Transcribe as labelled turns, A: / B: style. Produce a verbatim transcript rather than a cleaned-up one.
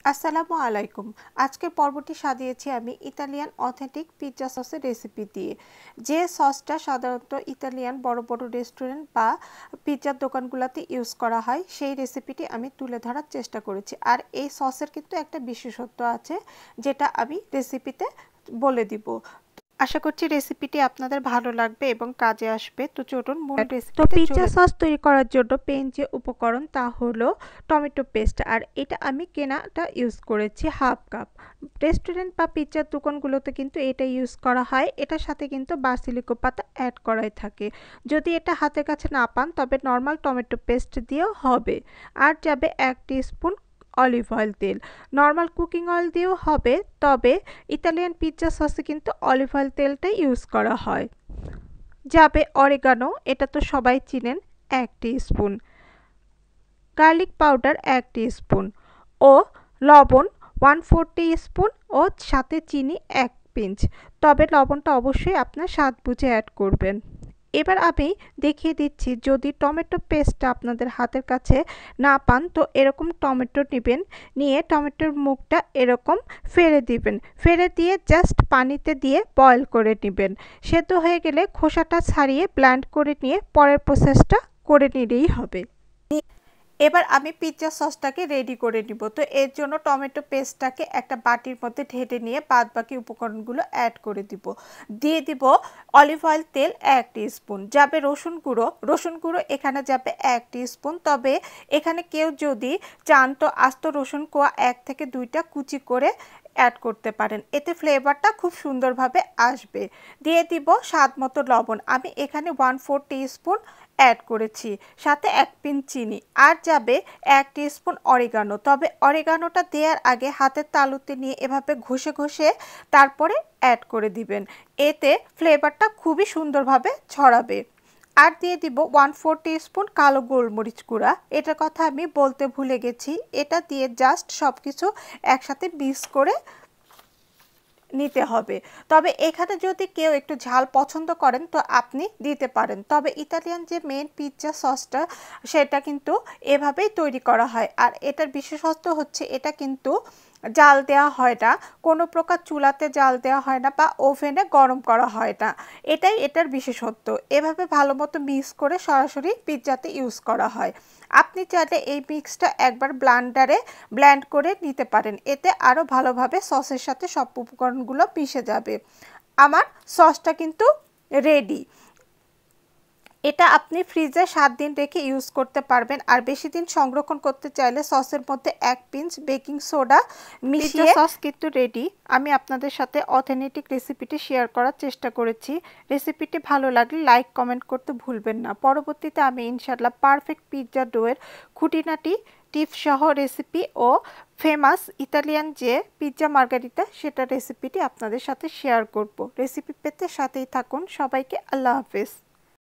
A: আসসালামু আলাইকুম। আজকের পর্বটি সাজিয়েছি আমি ইতালিয়ান অথেন্টিক পিৎজা সসের রেসিপি দিয়ে। যে সসটা সাধারণত ইতালিয়ান বড় বড় রেস্টুরেন্ট বা পিৎজার দোকানগুলোতে ইউজ করা হয়, সেই রেসিপিটি আমি তুলে ধরার চেষ্টা করেছি। আর এই সসের কিন্তু একটা বিশেষত্ব আছে, যেটা আমি রেসিপিতে বলে দিব। আশা করছি রেসিপিটি আপনাদের ভালো লাগবে এবং কাজে আসবে। তো চলুন মূল রেসিপিতে। তো পিৎজা সস তৈরি করার জন্য মেইন যে উপকরণ তা হলো টমেটো পেস্ট, আর এটা আমি কেনাটা ইউজ করেছি হাফ কাপ। রেস্টুরেন্ট বা পিৎজার দোকানগুলোতে কিন্তু এটা ইউজ করা হয়। এটার সাথে কিন্তু বাসিলিকো পাতা অ্যাড করাই থাকে। যদি এটা হাতের কাছে না পান তবে নর্মাল টমেটো পেস্ট দিয়েও হবে। আর যাবে এক টিস্পুন অলিভ অয়েল তেল। নর্মাল কুকিং অয়েল দিয়েও হবে, তবে ইতালিয়ান পিৎজা সসে কিন্তু অলিভ অয়েল তেলটাই ইউজ করা হয়। যাবে অরিগানো, এটা তো সবাই চিনেন, এক টিস্পুন। গার্লিক পাউডার এক টিস্পুন ও লবণ ওয়ান ফোর টিস্পুন ও সাথে চিনি এক পিঞ্চ। তবে লবণটা অবশ্যই আপনার স্বাদ বুঝে অ্যাড করবেন। এবার আমি দেখিয়ে দিচ্ছি, যদি টমেটো পেস্টটা আপনাদের হাতের কাছে না পান তো এরকম টমেটো নেবেন, নিয়ে টমেটোর মুখটা এরকম ফেলে দিবেন। ফেলে দিয়ে জাস্ট পানিতে দিয়ে বয়েল করে নেবেন। সেদ্ধ হয়ে গেলে খোসাটা ছাড়িয়ে ব্লেন্ড করে নিয়ে পরের প্রসেসটা করে নিলেই হবে। এবার আমি পিৎজা সসটাকে রেডি করে নিব। তো এর জন্য টমেটো পেস্টটাকে একটা বাটির মধ্যে ঢেলে নিয়ে বাদ বাকি উপকরণগুলো অ্যাড করে দিব। দিয়ে দিব অলিভ অয়েল তেল এক টিস্পুন। যাবে রসুন গুঁড়ো, রসুন গুঁড়ো এখানে যাবে এক টিস্পুন। তবে এখানে কেউ যদি চান তো আস্ত রসুন কোয়া এক থেকে দুইটা কুচি করে অ্যাড করতে পারেন, এতে ফ্লেভারটা খুব সুন্দরভাবে আসবে। দিয়ে দিব স্বাদ মতো লবণ, আমি এখানে ওয়ান ফোর টিস্পুন অ্যাড করেছি, সাথে এক পিঞ্চ চিনি। আর যাবে এক টিস্পুন অরিগানো। তবে অরিগানোটা দেওয়ার আগে হাতের তালুতে নিয়ে এভাবে ঘষে ঘষে তারপরে অ্যাড করে দিবেন, এতে ফ্লেভারটা খুবই সুন্দরভাবে ছড়াবে। আর দিয়ে দিব ওয়ান ফোর টিস্পুন কালো গোলমরিচ গুঁড়া, এটার কথা আমি বলতে ভুলে গেছি। এটা দিয়ে জাস্ট সব কিছু একসাথে মিক্স করে নিতে হবে। তবে এখানে যদি কেউ একটু ঝাল পছন্দ করেন তো আপনি দিতে পারেন। তবে ইতালিয়ান যে মেন পিৎজা সসটা সেটা কিন্তু এভাবেই তৈরি করা হয়। আর এটার বিশেষত্ব হচ্ছে এটা কিন্তু জাল দেওয়া হয় না, কোনো প্রকার চুলাতে জাল দেওয়া হয় না বা ওভেনে গরম করা হয় না। এটাই এটার বিশেষত্ব। এভাবে ভালো মতো মিক্স করে সরাসরি পিৎজাতে ইউজ করা হয়। আপনি চাইলে এই মিক্সটা একবার ব্লেন্ডারে ব্লেন্ড করে নিতে পারেন, এতে আরও ভালোভাবে সসের সাথে সব উপকরণগুলো মিশে যাবে। আমার সসটা কিন্তু রেডি। এটা আপনি ফ্রিজে সাত দিন রেখে ইউজ করতে পারবেন। আর বেশি দিন সংরক্ষণ করতে চাইলে সসের মধ্যে এক পিঞ্চ বেকিং সোডা মিশিয়ে। সস কিন্তু রেডি। আমি আপনাদের সাথে অথেন্টিক রেসিপিটি শেয়ার করার চেষ্টা করেছি। রেসিপিটি ভালো লাগলে লাইক কমেন্ট করতে ভুলবেন না। পরবর্তীতে আমি ইনশাআল্লাহ পারফেক্ট পিৎজা ডোয়ের খুঁটিনাটি টিপস সহ রেসিপি ও ফেমাস ইতালিয়ান যে পিৎজা মার্গারিটা সেটা রেসিপিটি আপনাদের সাথে শেয়ার করব। রেসিপি পেতে সাথেই থাকুন। সবাইকে আল্লাহ হাফেজ।